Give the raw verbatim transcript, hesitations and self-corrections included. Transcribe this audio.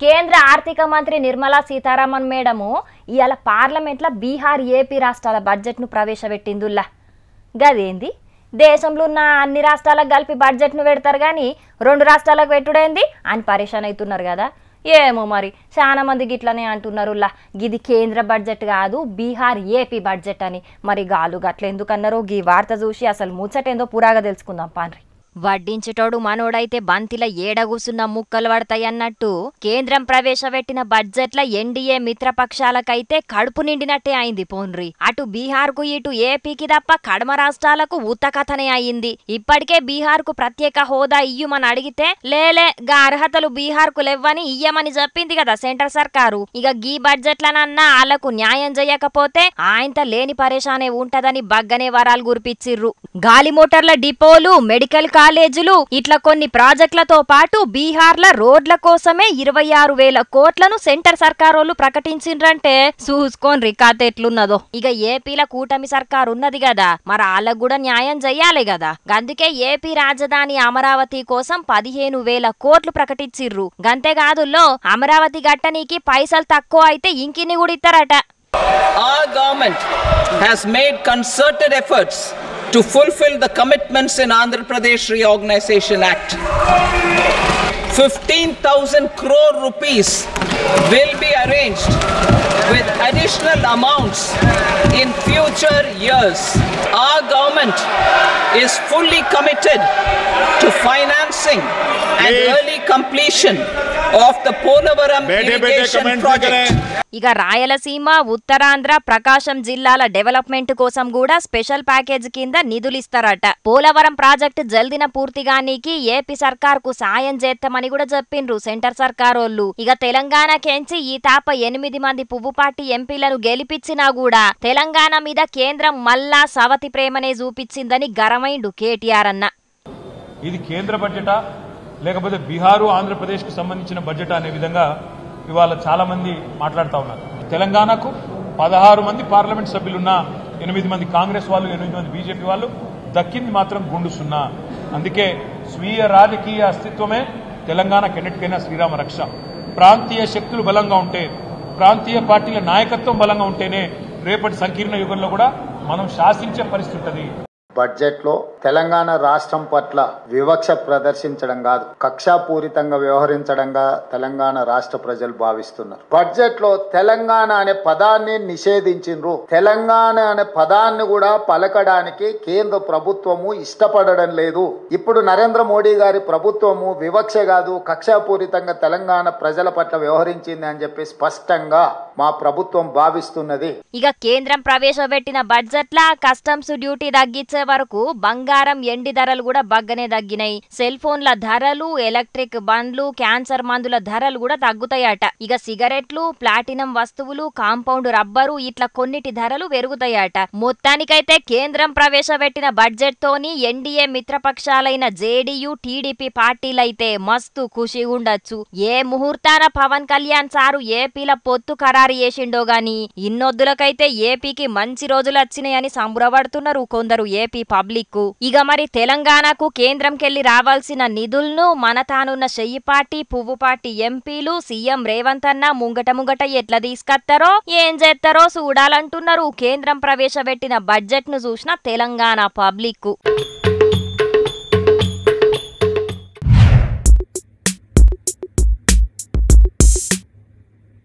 కేంద్ర ఆర్థిక మంత్రి నిర్మలా సీతారామన్ మేడము ఇయాల పార్లమెంట్లో బీహార్ ఏపీ రాష్ట్రాల బడ్జెట్ను ప్రవేశపెట్టిందుల్లా. గదేంది దేశంలో ఉన్న అన్ని రాష్ట్రాలకు కలిపి బడ్జెట్ను పెడతారు కానీ రెండు రాష్ట్రాలకు పెట్టుడేంది అని పరేషాన్ అవుతున్నారు కదా. ఏమో మరి చాలా మంది గిట్లనే అంటున్నారులా, గిది కేంద్ర బడ్జెట్ కాదు బీహార్ ఏపీ బడ్జెట్ అని. మరి గాలు గట్ల ఎందుకన్నారో గీ వార్త చూసి అసలు ముచ్చటేందో పురాగా తెలుసుకుందాం పాన్రి. వడ్డించేటోడు మనోడైతే బంతిల ఏడగూసున్న ముక్కలు పడతాయన్నట్టు కేంద్రం ప్రవేశపెట్టిన బడ్జెట్ల ఎన్డీఏ మిత్రపక్షాలకైతే కడుపు నిండినట్టే అయింది పోన్రి. అటు బీహార్ కు ఇటు ఏపీకి తప్ప కడమ రాష్ట్రాలకు ఉత్తకథనే అయింది. ఇప్పటికే బీహార్ కు ప్రత్యేక హోదా ఇయ్యమని అడిగితే లేలే గా అర్హతలు బీహార్ కు లేవని ఇయ్యమని చెప్పింది కదా సెంటర్ సర్కారు. ఇక గీ బడ్జెట్లనన్నా ఆళ్లకు న్యాయం చేయకపోతే ఆయనత లేని పరేషానే ఉంటదని బగ్గనే వరాలు గురిపిచ్చిర్రు. గాలి మోటార్ల డిపోలు, మెడికల్ కాలేజీలు ఇట్లా కొన్ని ప్రాజెక్టులతో పాటు బీహార్ల రోడ్ల కోసమే ఇరవై ఆరు వేల కోట్లను సెంటర్ సర్కారోళ్ళు ప్రకటించిండ్రంటే చూసుకోండి కథ ఎట్లున్నదో. ఇక ఏపీల కూటమి సర్కారు ఉన్నది కదా, మరి వాళ్ళకు కూడా న్యాయం చెయ్యాలి కదా. అందుకే ఏపీ రాజధాని అమరావతి కోసం పదిహేను వేల కోట్లు ప్రకటించిర్రు. గంతేకాదుల్లో అమరావతి గట్టనీకి పైసలు తక్కువ అయితే ఇంకిన్ని కూడా ఇస్తారట. Our government has made concerted efforts to fulfill the commitments in Andhra Pradesh Reorganization Act. fifteen thousand crore rupees will be arranged with additional amounts in future years. Our government is fully committed to financing and early completion of the Polavaram irrigation project. ఇక రాయలసీమ, ఉత్తరాంధ్ర, ప్రకాశం జిల్లాల development కోసం కూడా special package కింద నిధులిస్తారట. Polavaram project జల్దిన పూర్తిగానికి AP సర్కార్ కు సాయం చేస్తామని కూడా చెప్పిండ్రు సెంటర్ సర్కారోళ్ళు. ఇక తెలంగాణ కెంచి ఈ తాప ఎనిమిది మంది పువ్వుపాటి ఎంపీలను గెలిపించినా కూడా తెలంగాణ మీద కేంద్రం మళ్ళా సవతి ప్రేమనే చూపించిందని గరమైండు కేటీఆర్ అన్న. ఇది కేంద్ర బడ్జెటా లేకపోతే బీహారు ఆంధ్రప్రదేశ్ కు సంబంధించిన బడ్జెట్ అనే విధంగా ఇవాళ చాలా మంది మాట్లాడుతూ ఉన్నారు. తెలంగాణకు పదహారు మంది పార్లమెంట్ సభ్యులున్న ఎనిమిది మంది కాంగ్రెస్ వాళ్ళు, ఎనిమిది మంది బీజేపీ వాళ్ళు, దక్కింది మాత్రం గుండు సున్నా. అందుకే స్వీయ రాజకీయ అస్తిత్వమే తెలంగాణ కెన్నిటికైనా శ్రీరామ రక్ష. ప్రాంతీయ శక్తులు బలంగా ఉంటే, ప్రాంతీయ పార్టీల నాయకత్వం బలంగా ఉంటేనే రేపటి సంకీర్ణ యుగంలో కూడా మనం శాసించే పరిస్థితి ఉంటుంది. బడ్జెట్ లో తెలంగాణ రాష్ట్రం పట్ల వివక్ష ప్రదర్శించడం కాదు, కక్షాపూరితంగా వ్యవహరించడంగా తెలంగాణ రాష్ట్ర ప్రజలు భావిస్తున్నారు. బడ్జెట్ లో తెలంగాణ అనే పదాన్ని నిషేధించిండ్రు. తెలంగాణ అనే పదాన్ని కూడా పలకడానికి కేంద్ర ప్రభుత్వము ఇష్టపడడం లేదు. ఇప్పుడు నరేంద్ర మోడీ గారి ప్రభుత్వము వివక్ష కాదు, కక్షాపూరితంగా తెలంగాణ ప్రజల పట్ల వ్యవహరించింది అని చెప్పి స్పష్టంగా మా ప్రభుత్వం భావిస్తున్నది. ఇక కేంద్రం ప్రవేశపెట్టిన బడ్జెట్ లా కస్టమ్స్ డ్యూటీ తగ్గించే వరకు బంగారం, ఎండి ధరలు కూడా బగ్గనే తగ్గినాయి. సెల్ ఫోన్ల ధరలు, ఎలక్ట్రిక్ బండ్లు, క్యాన్సర్ మందుల ధరలు కూడా తగ్గుతాయట. ఇక సిగరెట్లు, ప్లాటినం వస్తువులు, కాంపౌండ్ రబ్బరు ఇట్లా కొన్నిటి ధరలు పెరుగుతాయట. మొత్తానికైతే కేంద్రం ప్రవేశపెట్టిన బడ్జెట్ తోని ఎన్డీఏ మిత్రపక్షాలైన జేడీయూ, టీడీపీ పార్టీలైతే మస్తు ఖుషి ఉండొచ్చు. ఏ ముహూర్తాన పవన్ కళ్యాణ్ సారు ఏపీల పొత్తు ఖరారు చేసిండో గాని ఇన్నొద్దులకైతే ఏపీకి మంచి రోజులు వచ్చినాయని సంబరపడుతున్నారు కొందరు ఏపీ పబ్లిక్. ఇక మరి తెలంగాణకు కేంద్రంకెళ్లి రావాల్సిన నిధులను మన తానున్న చెయ్యిపాటి, పువ్వుపాటి ఎంపీలు, సీఎం రేవంత్ అన్న ముంగట ముంగట ఎట్లా తీసుకొస్తారో ఏం చేస్తారో చూడాలంటున్నారు కేంద్రం ప్రవేశపెట్టిన బడ్జెట్ ను చూసిన తెలంగాణ పబ్లిక్.